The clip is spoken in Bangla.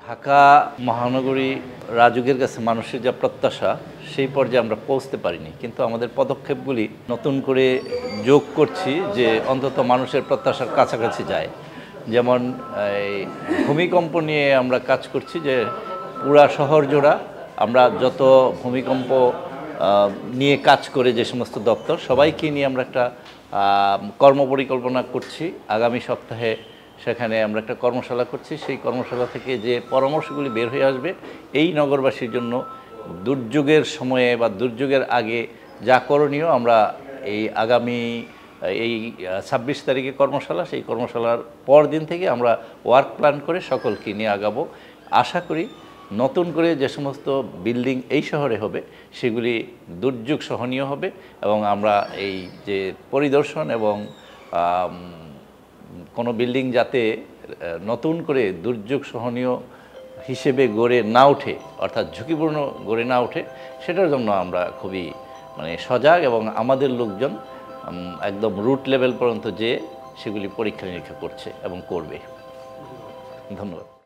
ঢাকা মহানগরী রাজুকের কাছে মানুষের যা প্রত্যাশা সেই পর্যায়ে আমরা পৌঁছতে পারিনি, কিন্তু আমাদের পদক্ষেপগুলি নতুন করে যোগ করছি যে অন্তত মানুষের প্রত্যাশার কাছাকাছি যায়। যেমন এই ভূমিকম্প নিয়ে আমরা কাজ করছি যে পুরা শহর জোড়া আমরা যত ভূমিকম্প নিয়ে কাজ করে যে সমস্ত দপ্তর সবাইকে নিয়ে আমরা একটা কর্মপরিকল্পনা করছি। আগামী সপ্তাহে সেখানে আমরা একটা কর্মশালা করছি। সেই কর্মশালা থেকে যে পরামর্শগুলি বের হয়ে আসবে এই নগরবাসীর জন্য দুর্যোগের সময়ে বা দুর্যোগের আগে যা করণীয় আমরা এই আগামী 26 তারিখে কর্মশালা, সেই কর্মশালার পর দিন থেকে আমরা ওয়ার্ক প্ল্যান করে সকলকে নিয়ে আগাবো। আশা করি নতুন করে যে সমস্ত বিল্ডিং এই শহরে হবে সেগুলি দুর্যোগ সহনীয় হবে এবং আমরা এই যে পরিদর্শন এবং কোনো বিল্ডিং যাতে নতুন করে দুর্যোগ সহনীয় হিসেবে গড়ে না ওঠে, অর্থাৎ ঝুঁকিপূর্ণ গড়ে না ওঠে, সেটার জন্য আমরা খুবই সজাগ এবং আমাদের লোকজন একদম রুট লেভেল পর্যন্ত যেয়ে সেগুলি পরীক্ষা নিরীক্ষা করছে এবং করবে। ধন্যবাদ।